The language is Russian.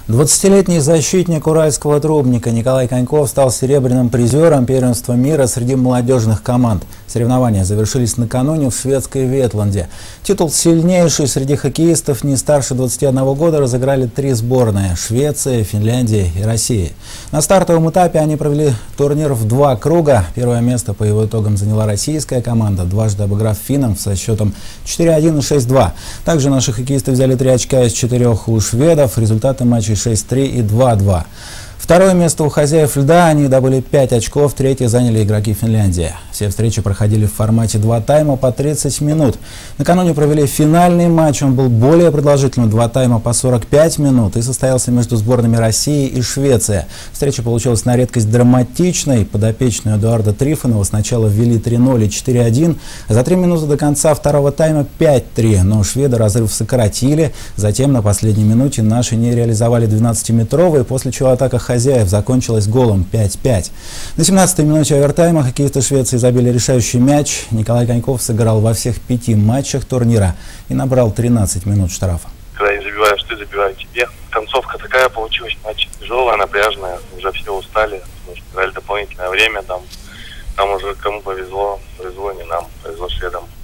20-летний защитник уральского трубника Николай Коньков стал серебряным призером первенства мира среди молодежных команд. Соревнования завершились накануне в шведской Ветланде. Титул сильнейший среди хоккеистов не старше 21 года разыграли 3 сборные – Швеция, Финляндия и Россия. На стартовом этапе они провели турнир в 2 круга. Первое место по его итогам заняла российская команда, дважды обыграв финнов со счетом 4-1 и 6-2. Также наши хоккеисты взяли 3 очка из 4 у шведов. Результаты матчей 6-3 и 2-2. Второе место у хозяев льда, они добыли 5 очков, третье заняли игроки Финляндии. Все встречи проходили в формате 2 тайма по 30 минут. Накануне провели финальный матч, он был более продолжительным, 2 тайма по 45 минут и состоялся между сборными России и Швеции. Встреча получилась на редкость драматичной. Подопечные Эдуарда Трифонова сначала ввели 3-0 и 4-1, а за 3 минуты до конца второго тайма 5-3. Но шведы разрыв сократили, затем на последней минуте наши не реализовали 12-метровые, после чего атака хозяев закончилась голом 5-5. На 17-й минуте овертайма хоккеисты Швеции забили решающий мяч. Николай Коньков сыграл во всех 5 матчах турнира и набрал 13 минут штрафа. Когда не забиваешь ты, забиваю тебе. Концовка такая получилась, матч тяжелая, напряжная, уже все устали, потому что играли дополнительное время, там уже кому повезло, не нам, повезло шведам.